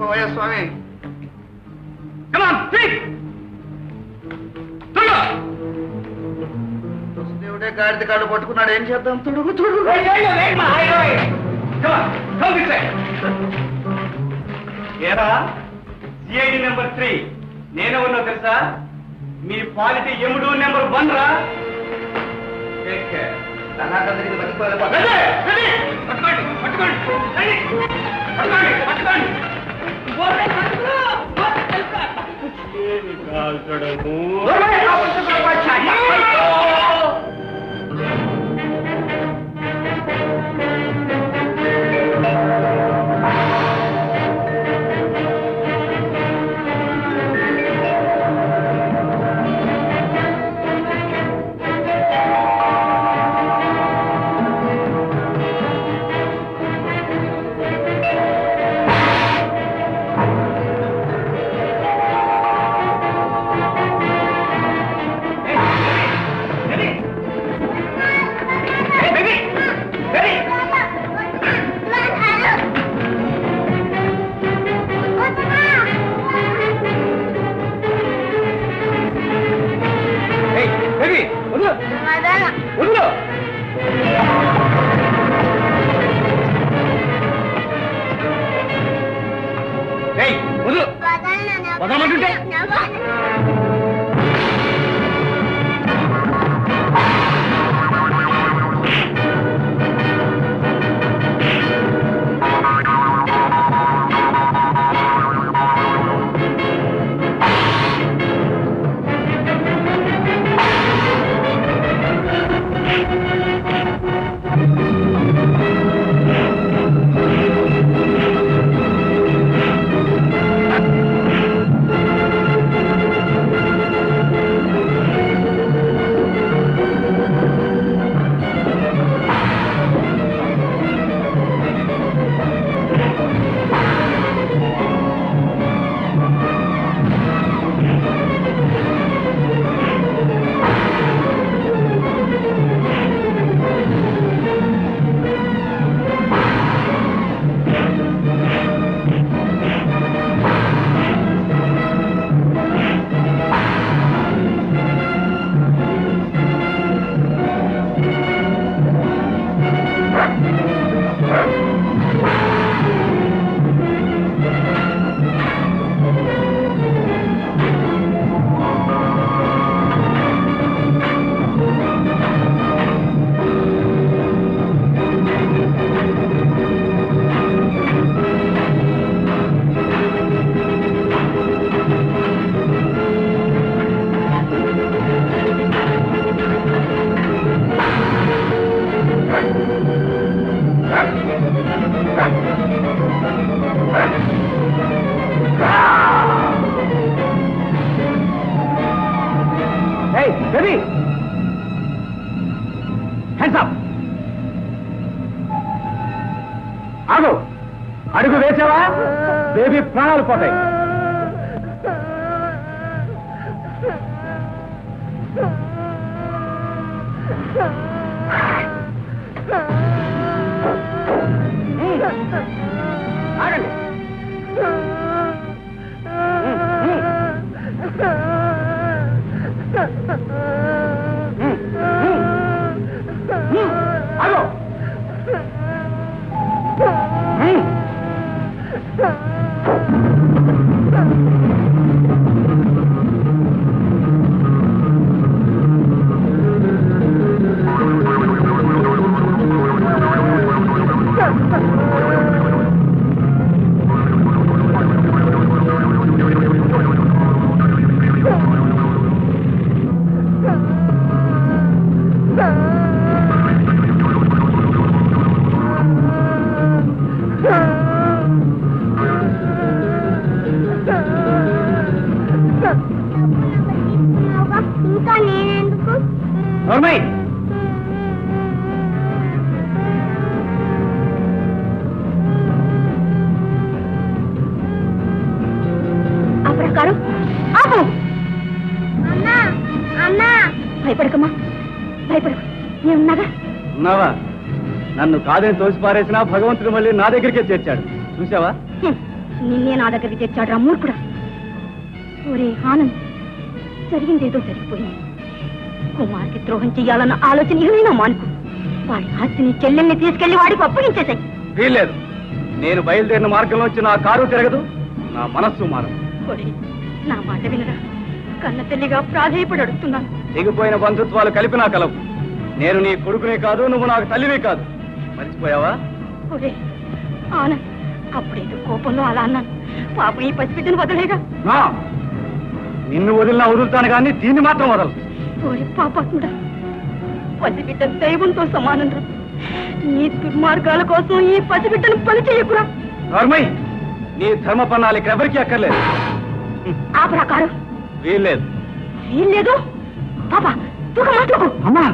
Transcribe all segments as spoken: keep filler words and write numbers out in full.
పోయా స్వామి దేవుడే గాడిద కాళ్ళు పట్టుకున్నాడు. ఏం చేద్దాం? తుడుగు తుడుగు. ఏరా సిఐడి నెంబర్ త్రీ నేనే ఉన్నా తెలుసా? మీ క్వాలిటీ ఎముడు నెంబర్ వన్ రా. అడుగు వేసావా బేబీ ప్రాణాలు పోతాయి. ఆగండి. ఆగో. ఇంకా నేనెందుకు? ఆ ప్రకారం ఆపు. అమ్మా అమ్మా భయపడకమ్మా, భయపడకు. నేనున్నాగా. ఉన్నావా? నన్ను కాదని తోసి పారేసినా భగవంతుడు మళ్ళీ నా దగ్గరికే చేర్చాడు. చూసావా? నిన్నే నా దగ్గరికి తెచ్చాడు రా మూర్ఖుడా. ఒరే ఆనంద్, జరిగిందేదో జరిగిపోయింది. కుమార్కి ద్రోహం చెయ్యాలన్న ఆలోచన ఏమైనా మానుకు. వాడి ఆస్తిని చెల్లెల్ని తీసుకెళ్లి వాడికి అప్పగించేశాయి. వీల్లేదు. నేను బయలుదేరిన మార్గంలో వచ్చి నా కారు తిరగదు, నా మనస్సు మారదు. ఒరే, నా మాట వినరా. కన్న తల్లిగా ప్రాధేయపడి అడుగుతున్నాను. దిగిపోయిన బంధుత్వాలు కలిపి నా కలవు. నేను నీ కొడుకునే కాదు, నువ్వు నాకు తల్లివే కాదు. మర్చిపోయావా? ఒరే ఆనంద్, అప్పుడేదో కోపంలో అలా అన్నాను. పాపం ఈ పసిబిడ్డను వదలేగా. నిన్ను వదిలినా వదులుతాను కానీ దీన్ని మాత్రం వదలు. ఓరి పాపాత్ముడా, పసిబిడ్డ దైవంతో సమానం రా. నీ దుర్మార్గాల కోసం ఈ పసిబిడ్డను పని చేయకురా. నార్మై, నీ ధర్మ పన్నాలికి ఎవరికి అక్కర్లేదు. ఆ ప్రకారం వీల్లేదు. వీల్లేదు పాప, తూక మాట్లాడు. అమ్మా,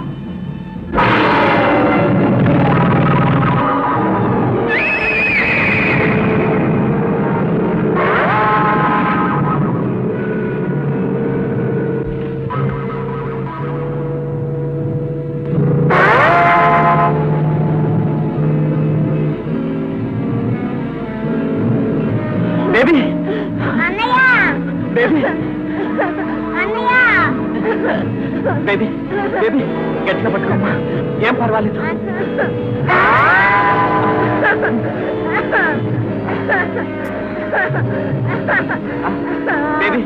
బేబీ అన్నయ్య బేబీ అన్నయ్య బేబీ బేబీ గట్టిగా పట్టుకోమ్మా, ఏం పర్వాలేదు. బేబీ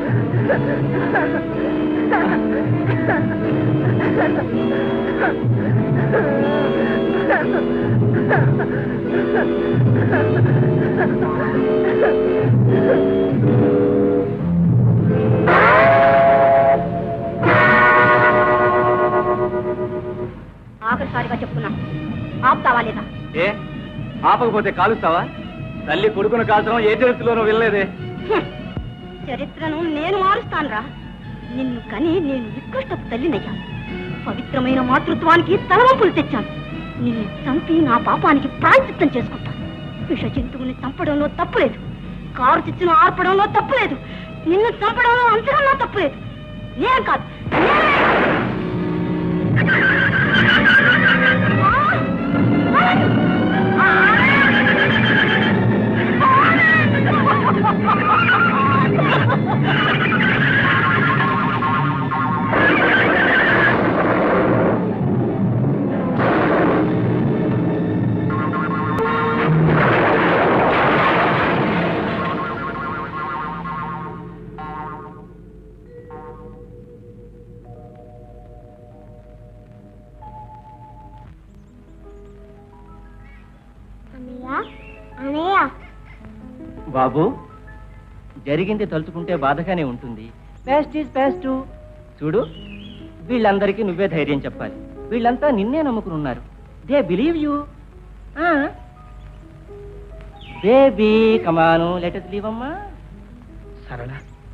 ఆఖరిసారిగా చెప్తున్నా, ఆపుతావా లేదా? ఏ ఆపకపోతే కాలుస్తావా? తల్లి కొడుకును కాల్చడం ఏ చరిత్రలోనూ వెళ్ళలేదే. హ్మ్. చరిత్రను నేను మారుస్తానురా. నిన్ను కని నేను నికృష్టపు తల్లినయ్యాను. పవిత్రమైన మాతృత్వానికి తలవంపులు తెచ్చాను. నిన్ను చంపి నా పాపానికి ప్రాయశ్చిత్తం చేసుకుంటాను. విష జంతువుని చంపడంలో తప్పులేదు. కారు చిచ్చును ఆర్పడంలో తప్పులేదు. నిన్ను చంపడంలో అంతకన్నా తప్పులేదు. నేను కాదు, నేనే. అన్నయ్య బాబు, జరిగింది తలుచుకుంటే బాధగానే ఉంటుంది. Best is best. చూడు, వీళ్ళందరికీ నువ్వే ధైర్యం చెప్పాలి. వీళ్ళంతా నిన్నే నమ్ముకుని ఉన్నారు. They believe you. Baby come on, let us leave అమ్మా. సరళ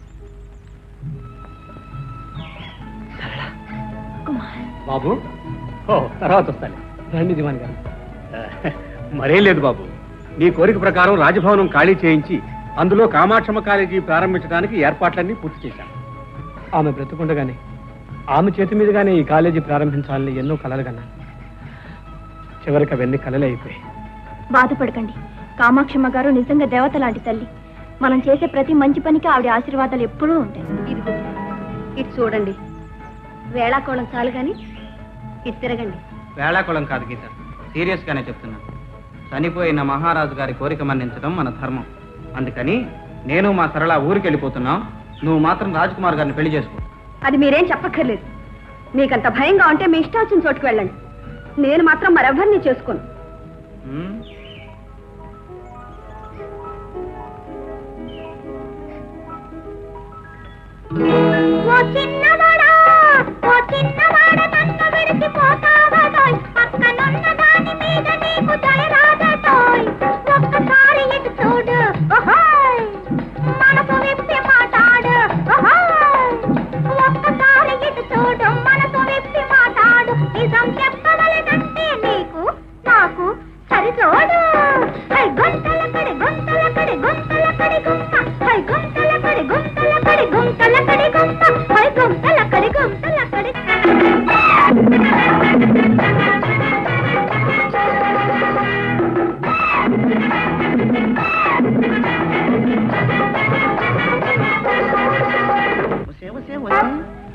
బాబు, ఓ తర్వాత వస్తాను. రండి దివాన్ గారు. మరేం లేదు బాబు, నీ కోరిక ప్రకారం రాజభవనం ఖాళీ చేయించి అందులో కామాక్షమ్మ కాలేజీ ప్రారంభించడానికి ఏర్పాట్లన్నీ పూర్తి చేశాను. ఆమె బ్రతుకుండగానే ఆమె చేతి మీదుగానే ఈ కాలేజీ ప్రారంభించాలని ఎన్నో కలలు కన్నాను. చివరికి అవన్నీ కలలే అయిపోయాయి. బాధపడకండి. కామాక్షమ్మ గారు నిజంగా దేవత లాంటి తల్లి. మనం చేసే ప్రతి మంచి పనికి ఆవిడ ఆశీర్వాదాలు ఎప్పుడూ ఉంటాయి. ఇదిగో ఇటు చూడండి. వేళాకోళం చాలు కానీ ఇటు తిరగండి. వేళాకుళం కాదు గీత, సీరియస్ గానే చెప్తున్నాను. చనిపోయిన మహారాజు గారి కోరిక మన్నించడం మన ధర్మం. అందుకని నేను మా సరళ ఊరికి వెళ్ళిపోతున్నాం. నువ్వు మాత్రం రాజ్కుమార్ గారిని పెళ్లి చేసుకో. అది మీరేం చెప్పక్కర్లేదు. మీకంత భయంగా ఉంటే మీ ఇష్టం వచ్చిన చోటుకు వెళ్ళండి. నేను మాత్రం మరెవరిని చేసుకోను. ఉమ్, ఓ చిన్నవాడా, ఓ చిన్నవాడా, నన్ను విడిచిపోతావటోయ్. పక్కనున్న దాని మీద నీకు దయ రాదటోయ్. ఒక్కసారి ఇటు చూడు, ఓహోయ్, మనసు విప్పి మాట్లాడు, ఓహోయ్. ఒక్కసారి ఇటు చూడు, మనసు విప్పి మాట్లాడు. నిజం చెప్పవలనంటే నీకు నాకు సరిచోడు. హై గుంతల కడి గుంతల కడి గుంతల కడి గుంత, హై గుంతల కడి గుంతల కడి గుంతల కడి గుంత, హై గుంత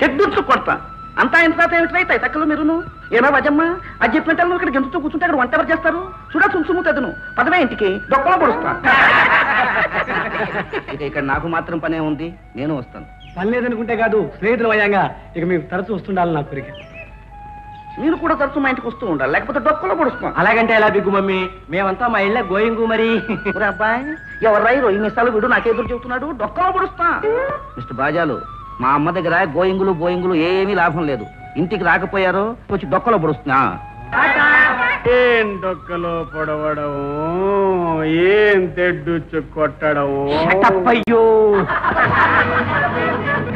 ఎగ్గుచ్చు కొడతా అంతా ఇంత తాత ఏమిటి రైతాయి తక్కలు మీరును ఏనా వజమ్మ అది చెప్పినట్టు నువ్వు ఇక్కడ గెంతుతూ కూర్చుంటే అక్కడ వంట ఎవరు చేస్తారు చూడా సుమ్సుము తెదును పదవే ఇంటికి డొక్కలో పొడుస్తా ఇక ఇక్కడ నాకు మాత్రం పనే ఉంది నేను వస్తాను పని లేదనుకుంటే కాదు స్నేహితులు అయ్యాంగా ఇక మీరు తరచు వస్తుండాలి నా కోరిక మీరు కూడా తరచు మా ఇంటికి వస్తూ ఉండాలి లేకపోతే డొక్కలో పొడుస్తాం అలాగంటే ఎలా బిగ్గు మమ్మీ మేమంతా మా ఇళ్ళ గోయింగు మరి ఒరే అబ్బాయి ఎవరు రైరు ఈ మిసాలు వీడు నాకెదురు చెబుతున్నాడు డొక్కలో పొడుస్తా మిస్టర్ బాజాలు మా అమ్మ దగ్గర గోయింగులు బోయింగులు ఏమీ లాభం లేదు ఇంటికి రాకపోయారో వచ్చి డొక్కలో పొడుస్తున్నా ఏం డొక్కలో పొడవడం ఏం తెడ్డుచ్చు కొట్టడం అయ్యో